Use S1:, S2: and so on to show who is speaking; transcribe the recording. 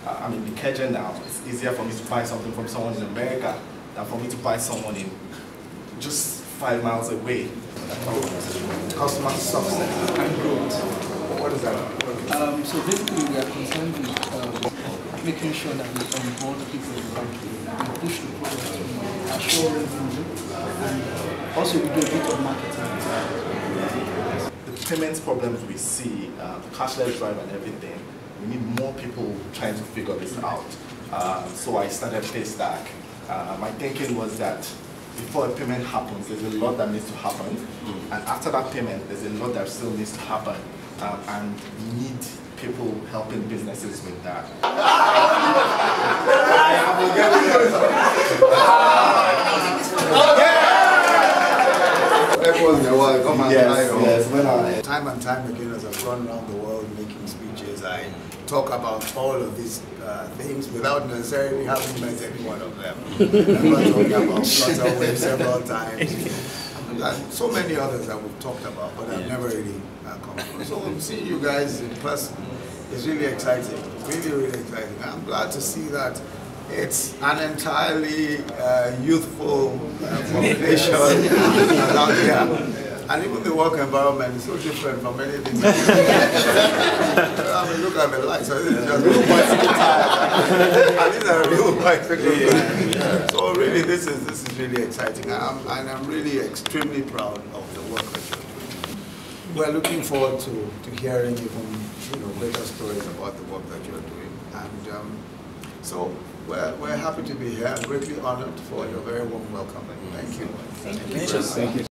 S1: I'm in Ikeja now. It's easier for me to buy something from someone in America than for me to buy someone in just 5 miles away. Customer success and growth. What is that?
S2: So basically, we are concerned with making sure that we onboard people in the country and push the product to assure revenue, and also we do a bit of marketing.
S1: The payments problems we see, the cashless drive and everything, we need more people trying to figure this out. So I started Paystack. My thinking was that before a payment happens, there's a lot that needs to happen. And after that payment, there's a lot that still needs to happen. And we need people helping businesses with that.
S3: Time and time again, as I've gone around the world making speeches, I talk about all of these things without necessarily having met any one of them. I've talked about Flutterwave several times, and so many others that we've talked about, but I've never really come across. So seeing you guys in person is really exciting, really exciting. I'm glad to see that it's an entirely youthful population out there. And even the work environment is so different from anything. I mean, look at the lights. So this is just real bicycle tires. And these are real bicycles. So really, this is really exciting. And I'm really extremely proud of the work that you're doing. We're looking forward to hearing even greater stories about the work that you're doing. And so we're happy to be here. I'm greatly honored for your very warm welcome. Thank you.
S2: Thank you.